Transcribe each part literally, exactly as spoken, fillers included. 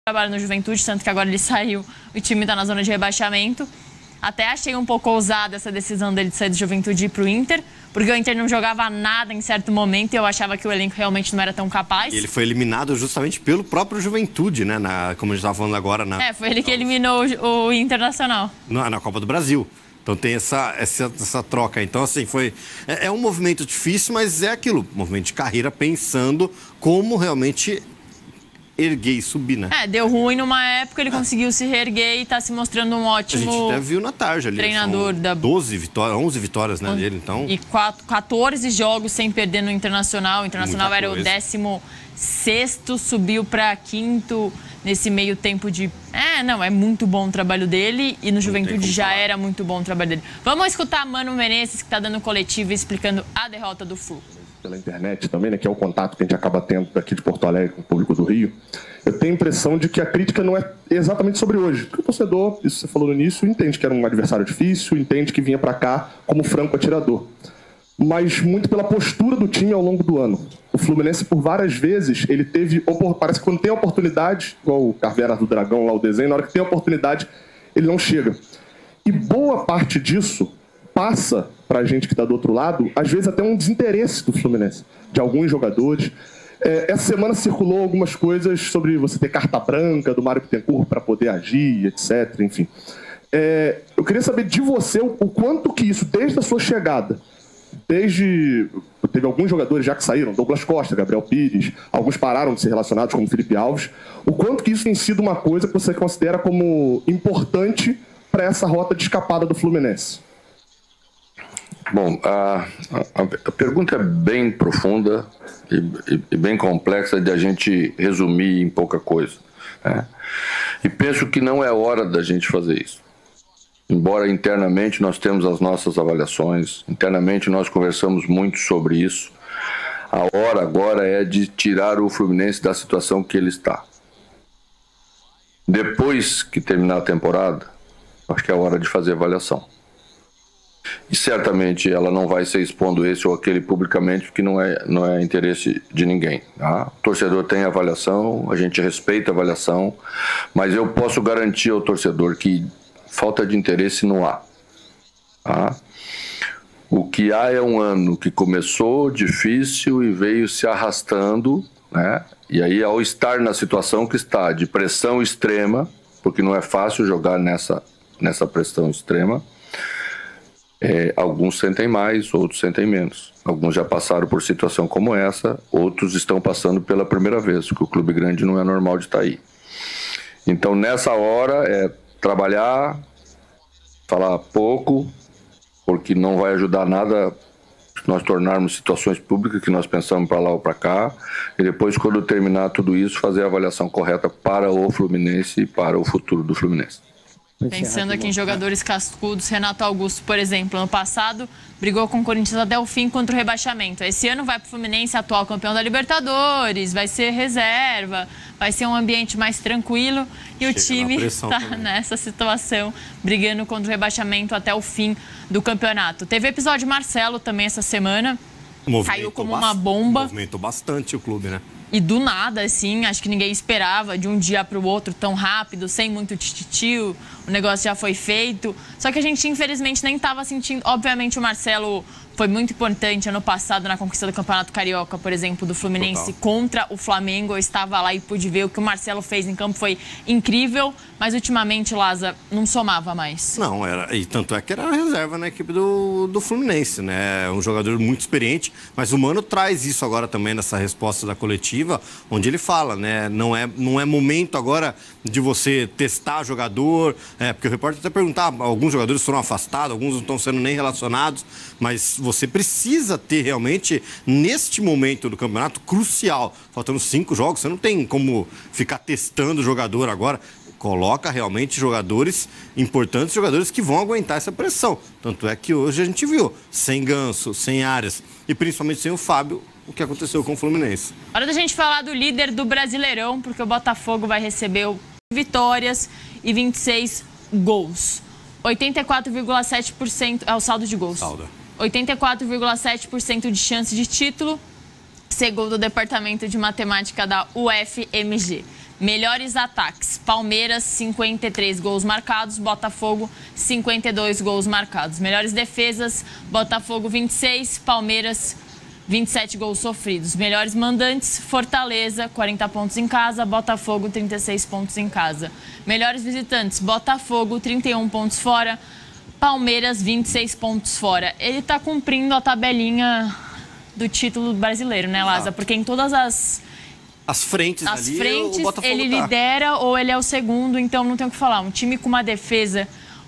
trabalho no Juventude, tanto que agora ele saiu, o time está na zona de rebaixamento. Até achei um pouco ousada essa decisão dele de sair do Juventude e ir para o Inter, porque o Inter não jogava nada em certo momento e eu achava que o elenco realmente não era tão capaz. E ele foi eliminado justamente pelo próprio Juventude, né? Na, como a gente estava falando agora. Na... É, foi ele que eliminou o, o Internacional. Na, na Copa do Brasil. Então tem essa, essa, essa troca. Então, assim, foi... É, é um movimento difícil, mas é aquilo. Movimento de carreira pensando como realmente... erguer e subir, né? É, deu ruim numa época, ele conseguiu se reerguer e tá se mostrando um ótimo... A gente até viu na tarde ali. Treinador da... doze vitórias, onze vitórias, né, dele, então... E quatorze jogos sem perder no Internacional. O Internacional era o décimo sexto, subiu para quinto nesse meio tempo de... É, não, é muito bom o trabalho dele e no Juventude já era muito bom o trabalho dele. Vamos escutar Mano Menezes, que tá dando coletiva explicando a derrota do Flu. Pela internet também, né, que é o contato que a gente acaba tendo daqui de Porto Alegre com o público do Rio, eu tenho a impressão de que a crítica não é exatamente sobre hoje. Porque o torcedor, isso você falou no início, entende que era um adversário difícil, entende que vinha para cá como franco atirador. Mas muito pela postura do time ao longo do ano. O Fluminense, por várias vezes, ele teve... Parece que quando tem oportunidade, igual o Caverna do Dragão, lá o desenho, na hora que tem oportunidade, ele não chega. E boa parte disso passa pra gente que está do outro lado, às vezes até um desinteresse do Fluminense, de alguns jogadores. É, essa semana circulou algumas coisas sobre você ter carta branca do Mário Bittencourt para poder agir, etcétera. Enfim. É, eu queria saber de você o, o quanto que isso, desde a sua chegada, desde... Teve alguns jogadores já que saíram, Douglas Costa, Gabriel Pires, alguns pararam de ser relacionados, como Felipe Alves. O quanto que isso tem sido uma coisa que você considera como importante para essa rota de escapada do Fluminense? Bom, a, a, a pergunta é bem profunda e, e, e bem complexa de a gente resumir em pouca coisa, né? E penso que não é hora da gente fazer isso. Embora internamente nós temos as nossas avaliações, internamente nós conversamos muito sobre isso, a hora agora é de tirar o Fluminense da situação que ele está. Depois que terminar a temporada, acho que é hora de fazer avaliação. E certamente ela não vai ser expondo esse ou aquele publicamente, porque não é, não é interesse de ninguém, tá? O torcedor tem avaliação, a gente respeita a avaliação, mas eu posso garantir ao torcedor que falta de interesse não há, tá? O que há é um ano que começou difícil e veio se arrastando, né? E aí, ao estar na situação que está, de pressão extrema, porque não é fácil jogar nessa, nessa pressão extrema, É, alguns sentem mais, outros sentem menos. Alguns já passaram por situação como essa, outros estão passando pela primeira vez, porque o clube grande não é normal de estar aí. Então, nessa hora, é trabalhar, falar pouco, porque não vai ajudar nada nós tornarmos situações públicas que nós pensamos para lá ou para cá, e depois, quando terminar tudo isso, fazer a avaliação correta para o Fluminense e para o futuro do Fluminense. Pensando aqui em jogadores cascudos, Renato Augusto, por exemplo, ano passado brigou com o Corinthians até o fim contra o rebaixamento. Esse ano vai para o Fluminense, atual campeão da Libertadores, vai ser reserva, vai ser um ambiente mais tranquilo e Chega o time está nessa situação, brigando contra o rebaixamento até o fim do campeonato. Teve episódio Marcelo também essa semana, caiu como uma bomba. Movimentou bastante o clube, né? E do nada, assim, acho que ninguém esperava, de um dia para o outro, tão rápido, sem muito tititio, o negócio já foi feito. Só que a gente, infelizmente, nem estava sentindo... Obviamente, o Marcelo foi muito importante ano passado na conquista do Campeonato Carioca, por exemplo, do Fluminense Total. Contra o Flamengo. Eu estava lá e pude ver o que o Marcelo fez em campo, foi incrível. Mas, ultimamente, Laza, não somava mais. Não, era, e tanto é que era a reserva na equipe do, do Fluminense, né? Um jogador muito experiente, mas o Mano traz isso agora também nessa resposta da coletiva, onde ele fala, né? Não é, não é momento agora de você testar jogador, é, porque o repórter até perguntava, alguns jogadores foram afastados, alguns não estão sendo nem relacionados, mas você precisa ter realmente, neste momento do campeonato, crucial, faltando cinco jogos, você não tem como ficar testando o jogador agora. Coloca realmente jogadores importantes, jogadores que vão aguentar essa pressão. Tanto é que hoje a gente viu, sem Ganso, sem Arias e principalmente sem o Fábio, o que aconteceu com o Fluminense. Hora da gente falar do líder do Brasileirão, porque o Botafogo vai receber vitórias e vinte e seis gols. oitenta e quatro vírgula sete por cento é o saldo de gols. Saldo. oitenta e quatro vírgula sete por cento de chance de título, segundo o Departamento de Matemática da U F M G. Melhores ataques: Palmeiras, cinquenta e três gols marcados, Botafogo, cinquenta e dois gols marcados. Melhores defesas: Botafogo, vinte e seis, Palmeiras, vinte e sete gols sofridos. Melhores mandantes: Fortaleza, quarenta pontos em casa, Botafogo, trinta e seis pontos em casa. Melhores visitantes: Botafogo, trinta e um pontos fora, Palmeiras, vinte e seis pontos fora. Ele está cumprindo a tabelinha do título brasileiro, né, Lázaro? Porque em todas as... As frentes As ali, frentes, o Botafogo ele tá. lidera ou ele é o segundo, então não tem o que falar. Um time com uma defesa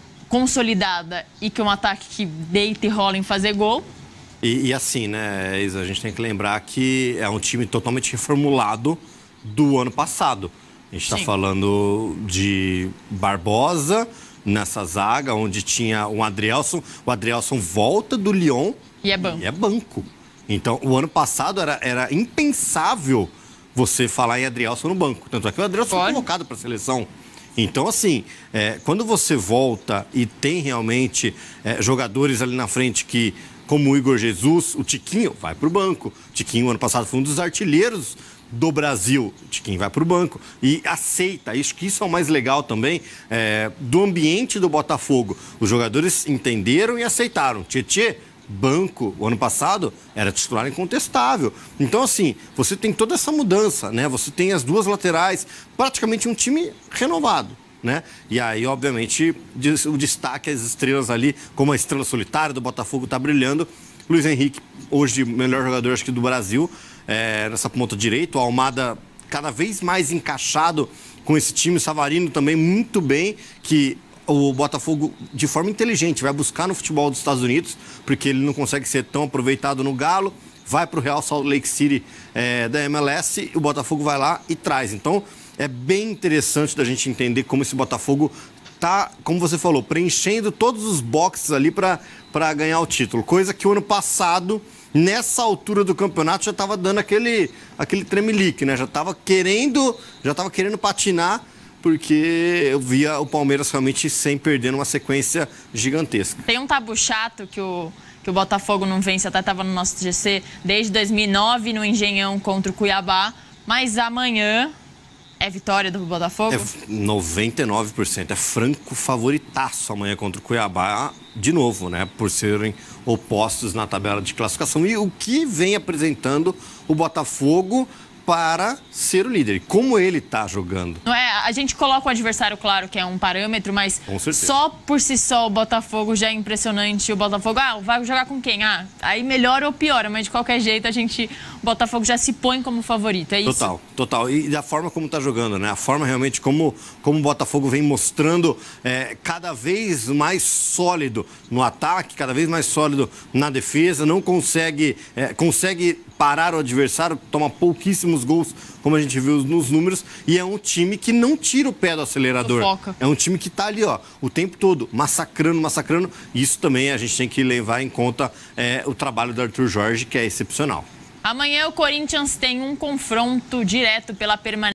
consolidada e que um ataque que deita e rola em fazer gol. E, e assim, né, Isa, a gente tem que lembrar que é um time totalmente reformulado do ano passado. A gente está falando de Barbosa nessa zaga, onde tinha o Adrielson. O Adrielson volta do Lyon e é banco. E é banco. Então, o ano passado era, era impensável você falar em Adrielson no banco. Tanto é que o Adrielson foi convocado para a seleção. Então, assim, é, quando você volta e tem realmente é, jogadores ali na frente que, como o Igor Jesus, o Tiquinho vai para o banco. O Tiquinho, ano passado, foi um dos artilheiros do Brasil. O Tiquinho vai para o banco e aceita. Isso que isso é o mais legal também é, do ambiente do Botafogo. Os jogadores entenderam e aceitaram. Tietê, banco, o ano passado, era titular incontestável. Então, assim, você tem toda essa mudança, né? Você tem as duas laterais, praticamente um time renovado, né? E aí, obviamente, o destaque, as estrelas ali, como a estrela solitária do Botafogo está brilhando. Luiz Henrique, hoje, melhor jogador, acho que do Brasil, é, nessa ponta direita. O Almada cada vez mais encaixado com esse time. O Savarino também muito bem, que o Botafogo, de forma inteligente, vai buscar no futebol dos Estados Unidos, porque ele não consegue ser tão aproveitado no Galo, vai para o Real Salt Lake City é, da M L S, o Botafogo vai lá e traz. Então, é bem interessante da gente entender como esse Botafogo está, como você falou, preenchendo todos os boxes ali para ganhar o título. Coisa que o ano passado, nessa altura do campeonato, já estava dando aquele, aquele tremelique, né? Já estava querendo, já estava querendo patinar, porque eu via o Palmeiras realmente sem perder uma sequência gigantesca. Tem um tabu chato que o, que o Botafogo não vence, até estava no nosso G C, desde dois mil e nove no Engenhão contra o Cuiabá, mas amanhã é vitória do Botafogo? É noventa e nove por cento, é franco favoritaço amanhã contra o Cuiabá, de novo, né, por serem opostos na tabela de classificação. E o que vem apresentando o Botafogo para ser o líder, como ele está jogando. Não é, a gente coloca o adversário, claro, que é um parâmetro, mas só por si só o Botafogo já é impressionante. O Botafogo, ah, vai jogar com quem? Ah, aí melhora ou piora, mas de qualquer jeito a gente, o Botafogo já se põe como favorito, é isso? Total, total. E da forma como está jogando, né? A forma realmente como, como o Botafogo vem mostrando é, cada vez mais sólido no ataque, cada vez mais sólido na defesa, não consegue, é, consegue parar o adversário, toma pouquíssimos gols, como a gente viu nos números, e é um time que não tira o pé do acelerador. Fofoca. É um time que está ali, ó, o tempo todo, massacrando, massacrando. Isso também a gente tem que levar em conta é, o trabalho do Arthur Jorge, que é excepcional. Amanhã o Corinthians tem um confronto direto pela permanência